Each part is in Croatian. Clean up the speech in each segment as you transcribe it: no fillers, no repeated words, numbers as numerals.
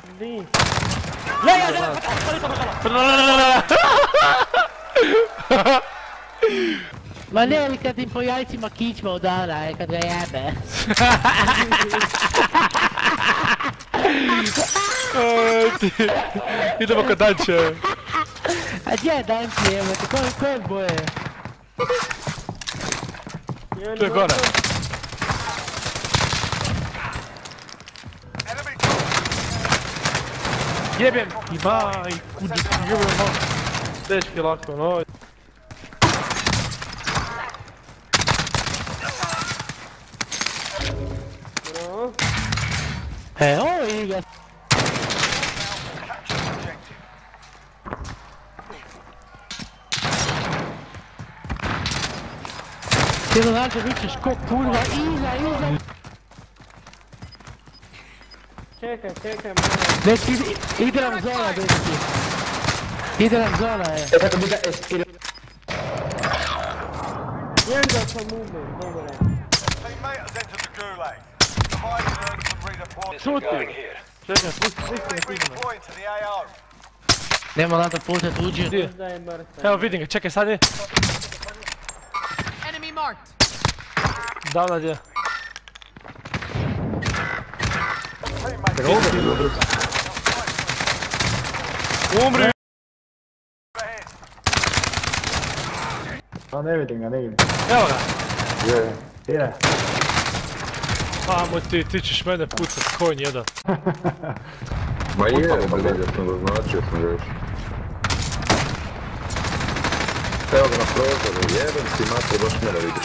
Di. Ma ne kad im po jajcima kičma udara, kad ga jebe. Idemo kod Danče. A gdje je Danče, jebate, koje boje? Tu je gore. Jebem i baj, kuđu ti jebem malo. Dečki lako, no. Ovo je igra. Cijelo nađe vičeš ko kurva, iza. Čekaj, Dečki, ide nam zona, dečki. Ide nam zona, je. Jedan da sam umem, dobro. Šuti! Čekaj, pusti. Nema nada pušat, uđi. Da je mrtav. Evo vidim ga, čekaj sad je. Enemy marked. Davno gdje. Umri! A ne vidim ga. Evo ga! Je. Amo ti ćeš mene pucat konj jedan. Ma je, vidio sam ga, značio sam ga još. Evo ga na prozoru, jebem ti matre, baš mene vidiš.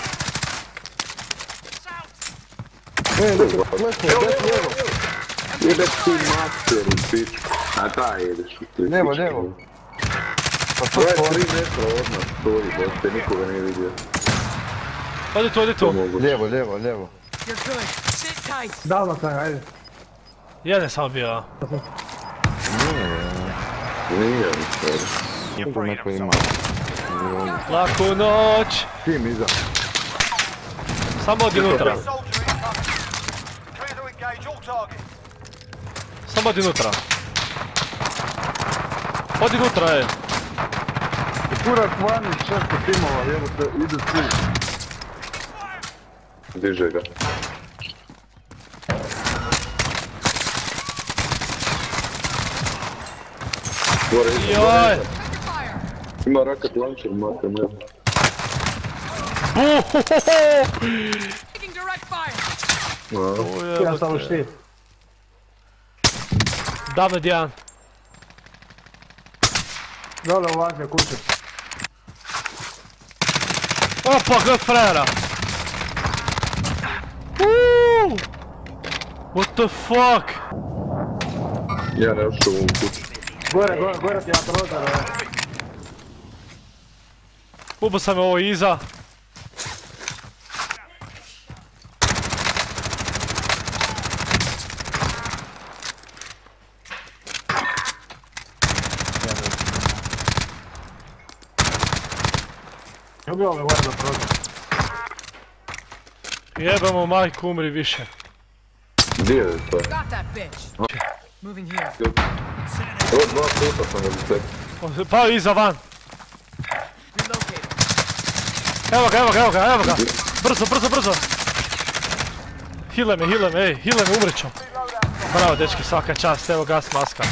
Jebem ti matre u pičku. A daj jedeš u ti. Lijevo. Pa to je 3 metra odmah stoji, boste, nikoga nije vidio. Odi tu. Lijevo. You're good. Sit tight. Davno sam, ajde. Jedan sam bio. Nije, stvari. Nije tu neko ima. Laku noć! Tim iza. Samo odi unutra. Samo odi unutra. Odi unutra, ej. Kurak vani, 6 timova, jebote, idu svi. Diže ga. Joj! Ima raket launcher, mate, ne. Taking direct fire. Ja sam u štit. Davno Dijan. Dole u važnje kuće. Opa, gled frajera! What the fuck? Ja ne ušao u ovu kuću. Gore ti ja prozor, Ubo sam ovo iza. Ubio me gore na prozor. Jebamo majku, umri više. Gdje je to? Got that bitch. Moving here. Ovo 2 puta sam ga zatekao. Pa iza van. Relocated. Evo ga. Brzo. Hile me, umrit ću. Bravo dečki, svaka čast, evo gas maska.